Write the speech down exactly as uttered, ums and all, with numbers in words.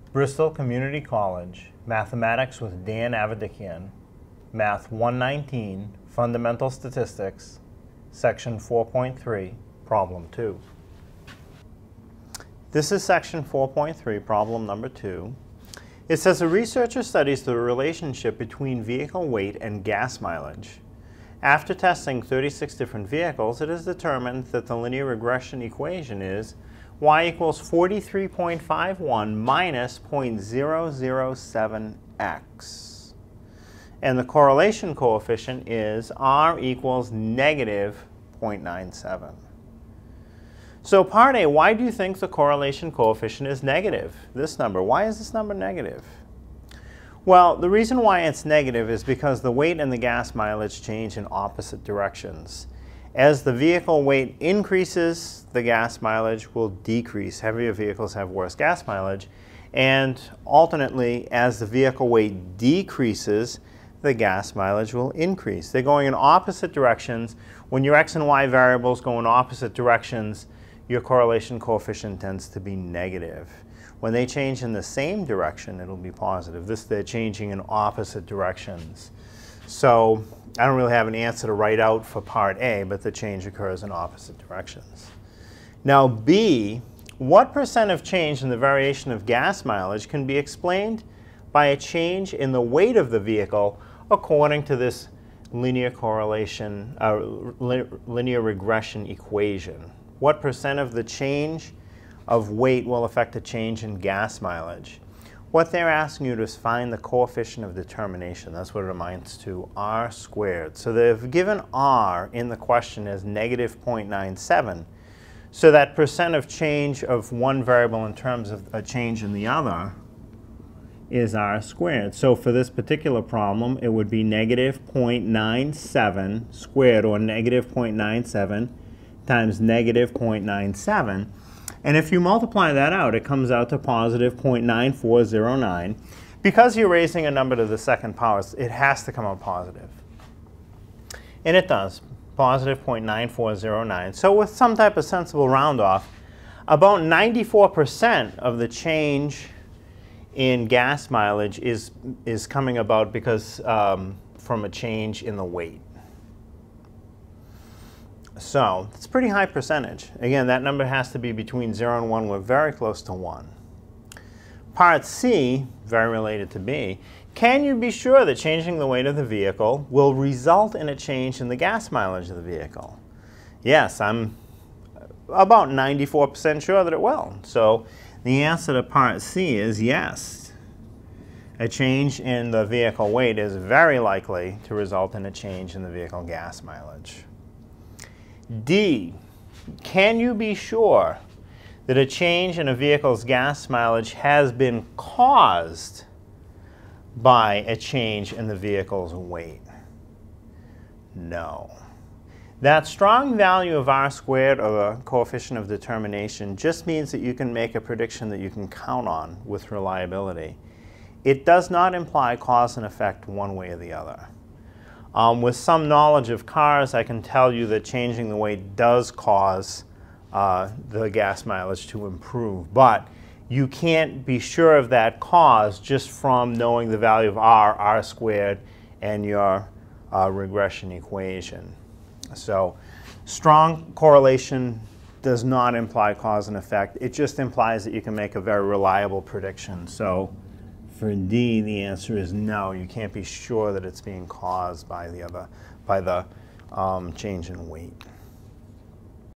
Bristol Community College, Mathematics with Dan Avedikian, Math one nineteen, Fundamental Statistics, Section four point three, Problem two. This is Section four point three, Problem number two. It says a researcher studies the relationship between vehicle weight and gas mileage. After testing thirty-six different vehicles, it is determined that the linear regression equation is y equals forty-three point five one minus zero point zero zero seven x. And the correlation coefficient is r equals negative zero point nine seven. So part A, why do you think the correlation coefficient is negative? This number, why is this number negative? Well, the reason why it's negative is because the weight and the gas mileage change in opposite directions. As the vehicle weight increases, the gas mileage will decrease. Heavier vehicles have worse gas mileage. And alternately, as the vehicle weight decreases, the gas mileage will increase. They're going in opposite directions. When your x and y variables go in opposite directions, your correlation coefficient tends to be negative. When they change in the same direction, it'll be positive. This, they're changing in opposite directions. So I don't really have an answer to write out for part A, but the change occurs in opposite directions. Now B, what percent of change in the variation of gas mileage can be explained by a change in the weight of the vehicle according to this linear correlation, uh, li linear regression equation? What percent of the change of weight will affect a change in gas mileage? What they're asking you to is find the coefficient of determination. That's what it amounts to, r squared. So they've given r in the question as negative zero point nine seven. So that percent of change of one variable in terms of a change in the other is r squared. So for this particular problem, it would be negative zero point nine seven squared, or negative zero point nine seven times negative zero point nine seven. And if you multiply that out, it comes out to positive zero point nine four zero nine. Because you're raising a number to the second power, it has to come out positive. And it does, positive zero point nine four zero nine. So with some type of sensible round off, about ninety-four percent of the change in gas mileage is, is coming about because um, from a change in the weight. So it's a pretty high percentage. Again, that number has to be between zero and one. We're very close to one. Part C, very related to B, can you be sure that changing the weight of the vehicle will result in a change in the gas mileage of the vehicle? Yes, I'm about ninety-four percent sure that it will. So the answer to part C is yes. A change in the vehicle weight is very likely to result in a change in the vehicle gas mileage. D, can you be sure that a change in a vehicle's gas mileage has been caused by a change in the vehicle's weight? No. That strong value of r squared, or the coefficient of determination, just means that you can make a prediction that you can count on with reliability. It does not imply cause and effect one way or the other. Um, with some knowledge of cars, I can tell you that changing the weight does cause uh, the gas mileage to improve. But you can't be sure of that cause just from knowing the value of r, r squared, and your uh, regression equation. So strong correlation does not imply cause and effect. It just implies that you can make a very reliable prediction. So for D, the answer is no. You can't be sure that it's being caused by the other, by the um, change in weight.